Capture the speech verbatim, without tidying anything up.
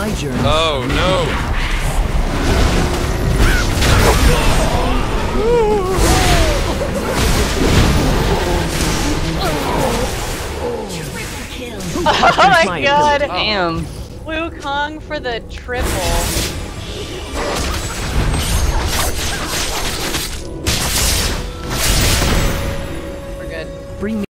my journey. Oh no! Oh my god! Damn. Wukong for the triple. We're good. Bring me